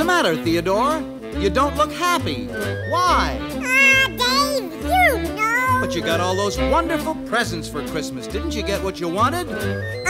the matter, Theodore? You don't look happy. Why? Dave, you know. But you got all those wonderful presents for Christmas. Didn't you get what you wanted?